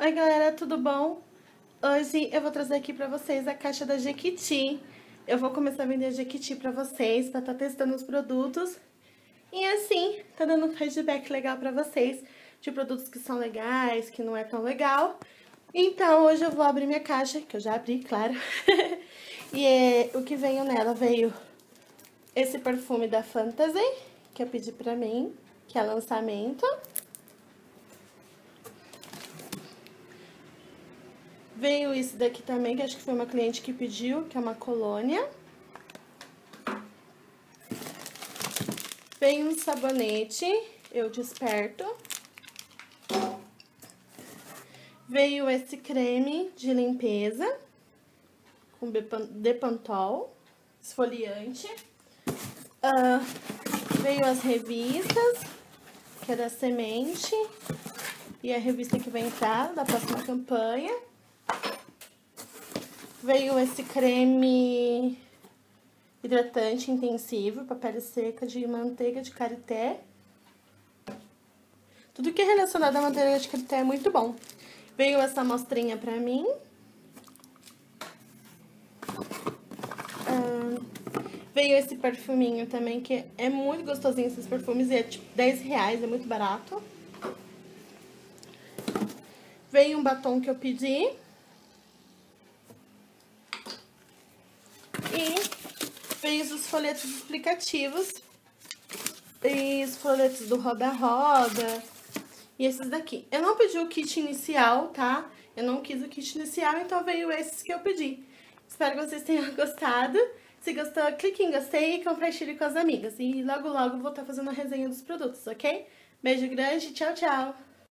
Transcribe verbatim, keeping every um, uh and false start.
Oi galera, tudo bom? Hoje eu vou trazer aqui pra vocês a caixa da Jequiti. Eu vou começar a vender a Jequiti pra vocês, pra estar testando os produtos. E assim, tá dando um feedback legal pra vocês, de produtos que são legais, que não é tão legal. Então hoje eu vou abrir minha caixa, que eu já abri, claro. E é, o que veio nela veio esse perfume da Fantasy, que eu pedi pra mim, que é lançamento. Veio isso daqui também, que acho que foi uma cliente que pediu, que é uma colônia. Veio um sabonete, eu desperto. Veio esse creme de limpeza, com Depantol, esfoliante. Uh, veio as revistas, que é da Semente, e a revista que vai entrar da próxima campanha. Veio esse creme hidratante intensivo para pele seca de manteiga de karité. Tudo que é relacionado à manteiga de karité é muito bom. Veio essa amostrinha pra mim. Ah, veio esse perfuminho também, que é muito gostosinho esses perfumes. E é tipo dez reais, é muito barato. Veio um batom que eu pedi. E veio os folhetos explicativos. E os folhetos do Roda-Roda. E esses daqui. Eu não pedi o kit inicial, tá? Eu não quis o kit inicial, então veio esses que eu pedi. Espero que vocês tenham gostado. Se gostou, clique em gostei e compartilhe com as amigas. E logo, logo vou estar fazendo a resenha dos produtos, ok? Beijo grande, tchau, tchau!